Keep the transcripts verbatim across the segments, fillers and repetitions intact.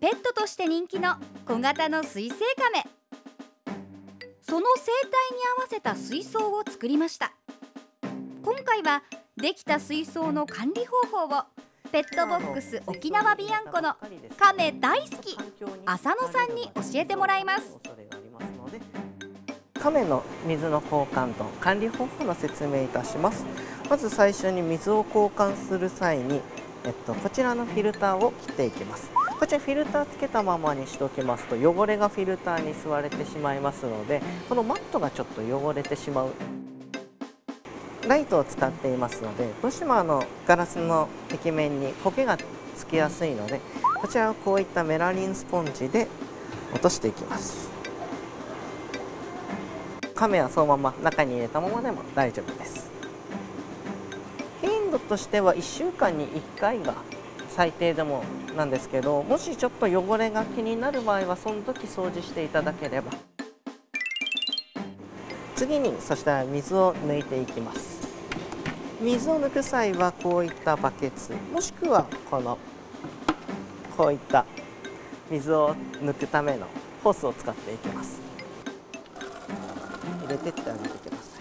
ペットとして人気の小型の水生カメ。その生態に合わせた水槽を作りました。今回はできた水槽の管理方法をペットボックス沖縄ビアンコのカメ大好き浅野さんに教えてもらいます。 カメの水の交換と管理方法の説明いたします。まず最初に水を交換する際に、えっと、こちらのフィルターを切っていきます。こちらフィルターつけたままにしておきますと汚れがフィルターに吸われてしまいますので、このマットがちょっと汚れてしまう。ライトを使っていますので、どうしてもあのガラスの壁面に焦げがつきやすいので、こちらをこういったメラリンスポンジで落としていきます。カメはそのまま中に入れたままでも大丈夫です。頻度としてはいっしゅうかんにいっかいが最低でもなんですけど、もしちょっと汚れが気になる場合はその時掃除していただければ。次にそしたら水を抜いていきます。水を抜く際はこういったバケツ、もしくはこのこういった水を抜くためのホースを使っていきます。入れてってあげてくださ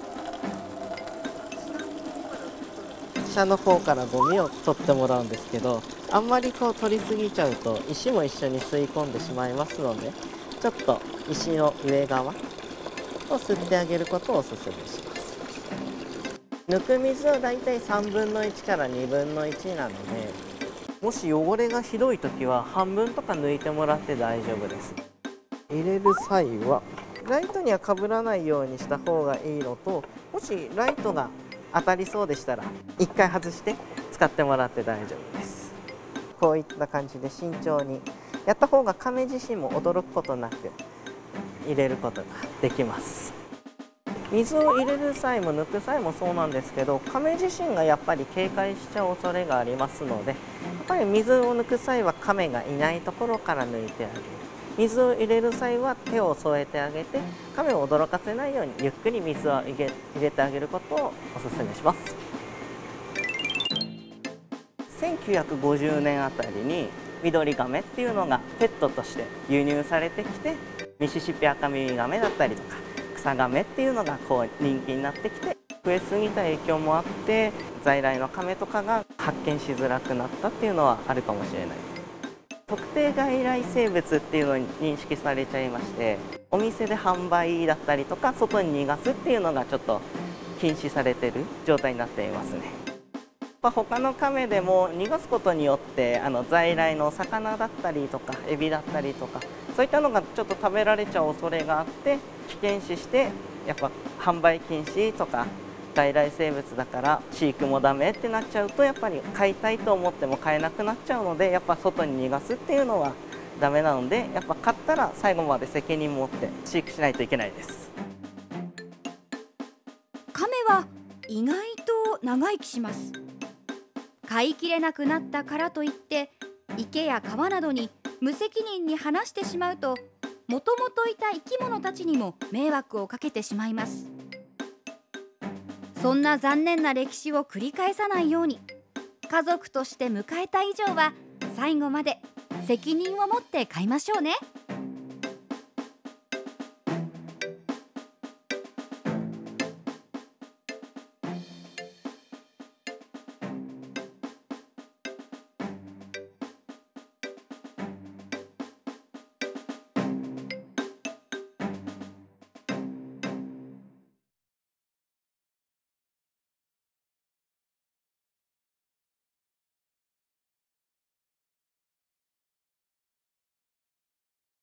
い。下の方からゴミを取ってもらうんですけど、あんまりこう取りすぎちゃうと石も一緒に吸い込んでしまいますので、ちょっと石の上側を吸ってあげることをおすすめします。抜く水はだいたいさんぶんのいちからにぶんのいちなので、もし汚れがひどい時は半分とか抜いてもらって大丈夫です。入れる際はライトにはかぶらないようにした方がいいのと、もしライトが当たりそうでしたらいっかい外して使ってもらって大丈夫です。こういった感じで慎重にやった方がカメ自身も驚くことなく入れることができます。水を入れる際も抜く際もそうなんですけど、カメ自身がやっぱり警戒しちゃう恐れがありますので、やっぱり水を抜く際はカメがいないところから抜いてあげる。水を入れる際は手を添えてあげて、カメを驚かせないようにゆっくり水を入れ、入れてあげることをおすすめします。せんきゅうひゃくごじゅうねんあたりにミドリガメっていうのがペットとして輸入されてきて、ミシシッピアカミウミガメだったりとか草ガメっていうのがこう人気になってきて、増えすぎた影響もあって在来のカメとかが発見しづらくなったっていうのはあるかもしれないです。特定外来生物っていうのに認識されちゃいまして、お店で販売だったりとか外に逃がすっていうのがちょっと禁止されてる状態になっていますね。他のカメでも逃がすことによってあの在来の魚だったりとかエビだったりとか、そういったのがちょっと食べられちゃう恐れがあって、危険視してやっぱ販売禁止とか外来生物だから飼育もダメってなっちゃうと、やっぱり飼いたいと思っても飼えなくなっちゃうので、やっぱ外に逃がすっていうのはダメなので、やっぱ飼ったら最後まで責任持って飼育しないといけないです。 カメは意外と長生きします。飼いきれなくなったからといって池や川などに無責任に放してしまうと、もともといた生き物たちにも迷惑をかけてしまいます。そんな残念な歴史を繰り返さないように、家族として迎えた以上は最後まで責任を持って飼いましょうね。